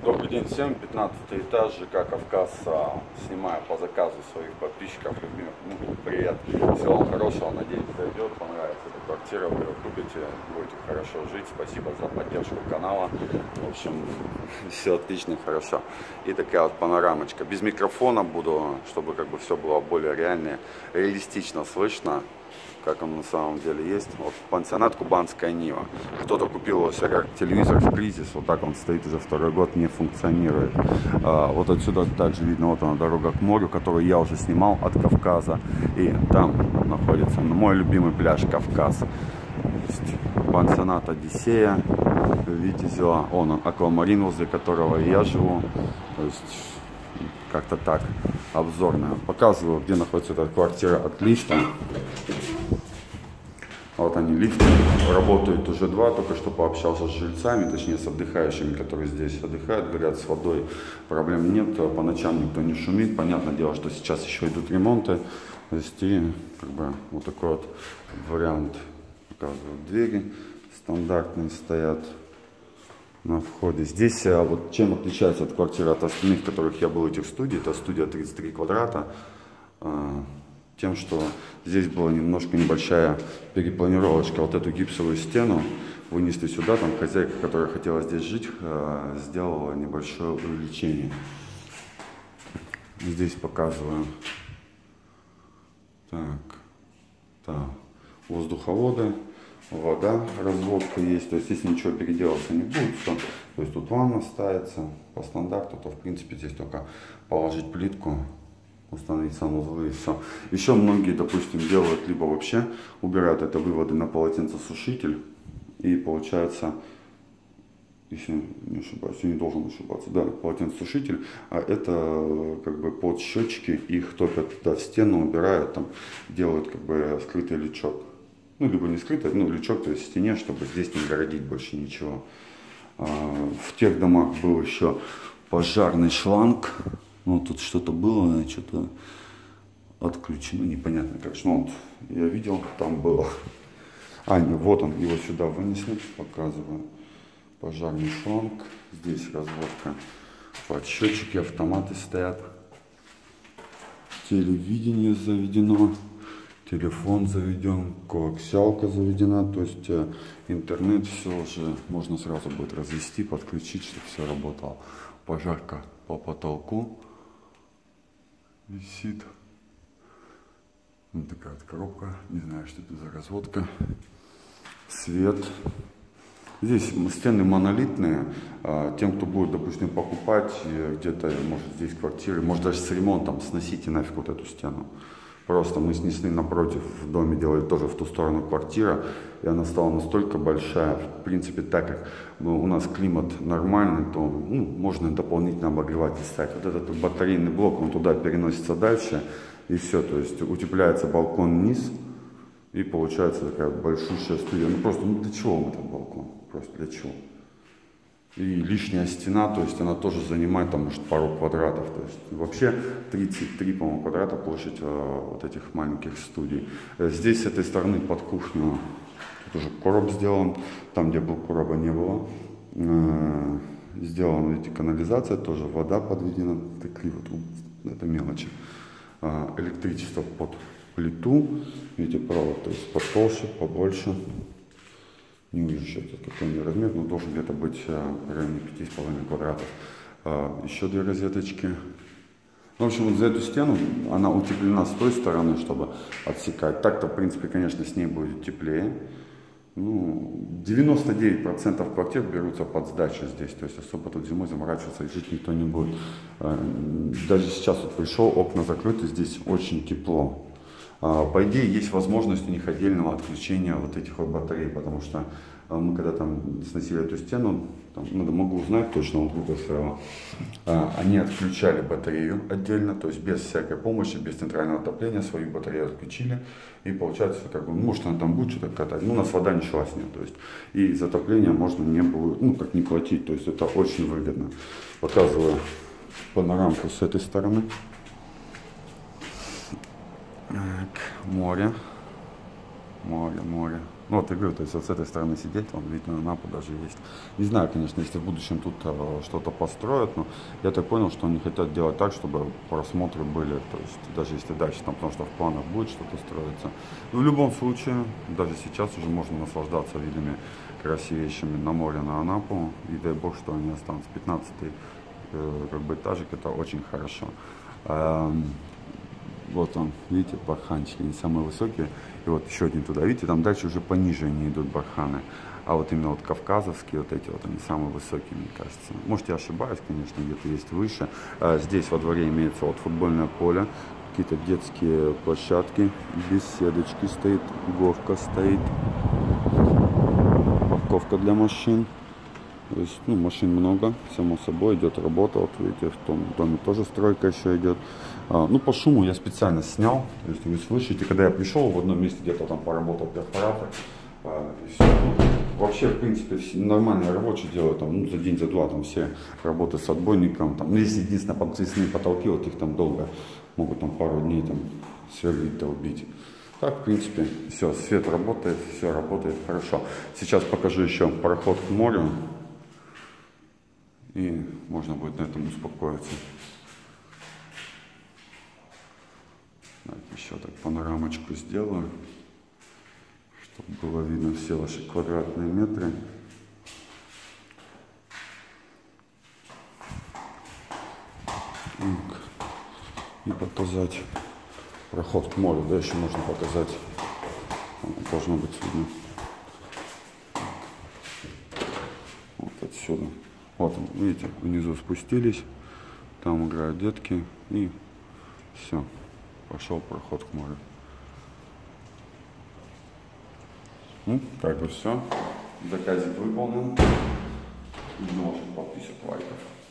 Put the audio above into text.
Добрый день всем, 15 этаж, ЖК Кавказ, снимаю по заказу своих подписчиков, любимых. Привет, всего вам хорошего, надеюсь, зайдет, понравится эта квартира, вы ее купите, будете хорошо жить, спасибо за поддержку канала, в общем, все отлично, хорошо. И такая вот панорамочка, без микрофона буду, чтобы как бы все было более реалистично слышно, как он на самом деле есть. Вот пансионат Кубанская Нива. Кто-то купил его себе как телевизор в кризис, вот так он стоит уже второй год, не функционирует. Вот отсюда также видно, вот она дорога к морю, которую я уже снимал от Кавказа. И там находится мой любимый пляж Кавказ. Пансионат Одиссея, Витязева, он аквамарин, возле которого я живу. То есть как-то так, обзорная. Показываю, где находится эта квартира от лифта. Вот они, лифты, работают уже два, только что пообщался с жильцами, точнее с отдыхающими, которые здесь отдыхают, говорят, с водой проблем нет, по ночам никто не шумит, понятное дело, что сейчас еще идут ремонты, то есть и как бы вот такой вот вариант, показывают, двери стандартные стоят на входе. Здесь вот чем отличается от квартиры от остальных, в которых я был, в этих студий, это студия 33 квадрата, тем, что здесь была немножко небольшая перепланировочка. Вот эту гипсовую стену вынесли сюда, там хозяйка, которая хотела здесь жить, сделала небольшое увеличение. Здесь показываю. Так, воздуховоды, вода, разводка есть, то есть здесь ничего переделаться не будет, все. То есть тут ванна ставится по стандарту, то в принципе здесь только положить плитку, установить санузлы и все. Еще многие, допустим, делают, либо вообще убирают это выводы на полотенцесушитель, и получается, если не ошибаюсь, я не должен ошибаться, да, полотенцесушитель, а это как бы под щечки, их топят туда в стену, убирают, там делают как бы скрытый лючок. Ну, либо не скрытый, ну, лючок, то есть в стене, чтобы здесь не городить больше ничего. В тех домах был еще пожарный шланг. Ну, тут что-то было, что-то отключено, непонятно, короче. Ну, вот, я видел, там было. Вот он, его сюда вынесли, показываю. Пожарный шланг, здесь разводка под счетчики, автоматы стоят. Телевидение заведено, телефон заведен, коаксиалка заведена, то есть интернет все уже можно сразу будет развести, подключить, чтобы все работало. Пожарка по потолку висит. Вот такая вот коробка, не знаю, что это за разводка. Свет. Здесь стены монолитные. Тем, кто будет, допустим, покупать где-то, может, здесь квартиры, может даже с ремонтом, сносите нафиг вот эту стену. Просто мы снесли напротив, в доме делали тоже в ту сторону квартира, и она стала настолько большая. В принципе, так как у нас климат нормальный, то можно дополнительно обогреватель ставить. Вот этот батарейный блок, он туда переносится дальше, и все. То есть утепляется балкон вниз, и получается такая большущая студия. Ну просто, для чего вам этот балкон? Просто для чего? И лишняя стена, то есть она тоже занимает там, может, пару квадратов. То есть вообще 33, по-моему, квадрата площадь вот этих маленьких студий. Здесь с этой стороны под кухню тут уже короб сделан. Там, где был короба, не было. Сделана, видите, канализация, тоже вода подведена. Такие вот, это мелочи. Электричество под плиту. Видите, провод, то есть потолще, побольше. Не увижу сейчас какой размер, но должен где-то быть в районе 5,5 квадратов. Еще две розеточки. В общем, вот за эту стену она утеплена с той стороны, чтобы отсекать. Так-то, в принципе, конечно, с ней будет теплее. Ну, 99% квартир берутся под сдачу здесь. То есть особо тут зимой заморачиваться и жить никто не будет. Даже сейчас вот пришел, окна закрыты, здесь очень тепло. По идее, есть возможность у них отдельного отключения вот этих вот батарей, потому что мы когда там сносили эту стену, там, могу узнать точно, вот Google сразу, они отключали батарею отдельно, то есть без всякой помощи, без центрального отопления, свою батарею отключили, и получается, как бы, может она там будет что-то катать, но у нас вода не шла с нее, то есть, и за отопление можно не будет, как не платить, то есть это очень выгодно. Показываю панорамку с этой стороны. Так, море. Ну, вот я говорю, то есть вот с этой стороны сидеть, вон, вид на Анапу даже есть. Не знаю, конечно, если в будущем тут что-то построят, но я так понял, что они хотят делать так, чтобы просмотры были, то есть даже если дальше там, потому что в планах будет что-то строиться. Но в любом случае, даже сейчас уже можно наслаждаться видами красивейшими на море, на Анапу, и дай бог, что они останутся. 15-й как бы этажик, это очень хорошо. Вот он, видите, барханчики, они самые высокие. И вот еще один туда, видите, там дальше уже пониже они идут барханы. А вот именно вот кавказовские, вот эти вот, они самые высокие, мне кажется. Может, я ошибаюсь, конечно, где-то есть выше. Здесь во дворе имеется вот футбольное поле, какие-то детские площадки, беседочки стоит, горка стоит, парковка для машин. То есть, ну, машин много, само собой, идет работа, вот видите, в том доме тоже стройка еще идет. Ну, по шуму я специально снял, то есть вы слышите, когда я пришел, в одном месте где-то там поработал перфоратор, и все. Ну, вообще, в принципе, нормальные рабочие делают, там, ну, за день, за два, там, все работы с отбойником, там, ну, если единственное, подвесные потолки, вот их там долго, могут там пару дней там сверлить, долбить. Так, в принципе, все, свет работает, все работает хорошо. Сейчас покажу еще пароход к морю. И можно будет на этом успокоиться. Так, еще так панорамочку сделаю, чтобы было видно все ваши квадратные метры. И показать проход к морю. Да, еще можно показать. Должно быть видно. Вот отсюда. Вот, видите, внизу спустились, там играют детки, и все, пошел проход к морю. Ну, как бы все, заказик выполнен, множество подписок, лайков.